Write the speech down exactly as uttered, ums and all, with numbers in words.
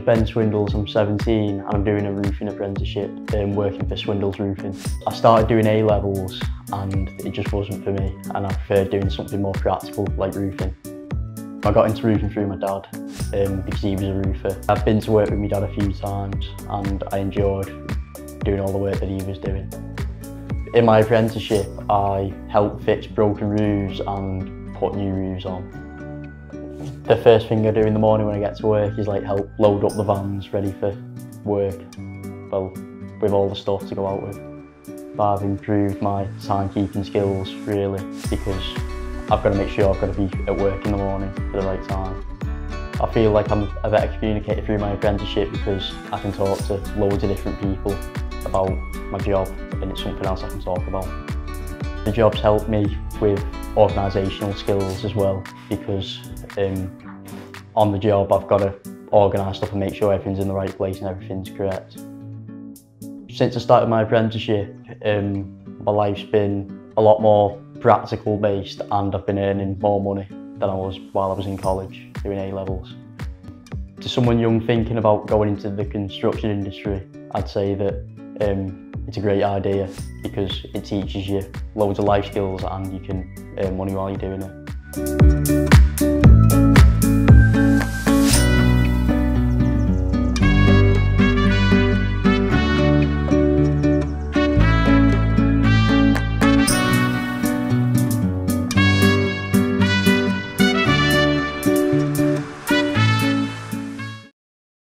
Ben Swindles, I'm seventeen and I'm doing a roofing apprenticeship um, working for Swindles Roofing. I started doing A levels and it just wasn't for me, and I preferred doing something more practical like roofing. I got into roofing through my dad um, because he was a roofer. I've been to work with my dad a few times and I enjoyed doing all the work that he was doing. In my apprenticeship I helped fix broken roofs and put new roofs on. The first thing I do in the morning when I get to work is like help load up the vans ready for work, well, with all the stuff to go out with. I've improved my timekeeping skills really, because I've got to make sure I've got to be at work in the morning for the right time. I feel like I'm a better communicator through my apprenticeship because I can talk to loads of different people about my job, and it's something else I can talk about. The job's helped me with organisational skills as well, because um, on the job I've got to organise stuff and make sure everything's in the right place and everything's correct. Since I started my apprenticeship, um, my life's been a lot more practical based, and I've been earning more money than I was while I was in college doing A levels. To someone young thinking about going into the construction industry, I'd say that um, it's a great idea because it teaches you loads of life skills and you can earn money while you're doing it.